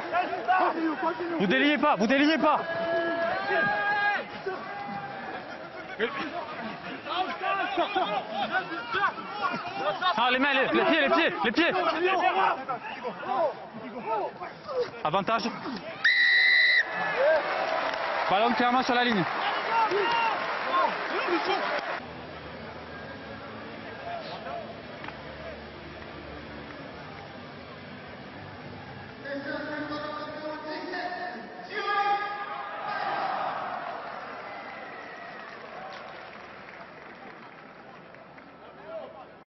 Vous déliez pas, vous déliez pas. Ah, les mains, les pieds. Avantage. Ballon clairement sur la ligne.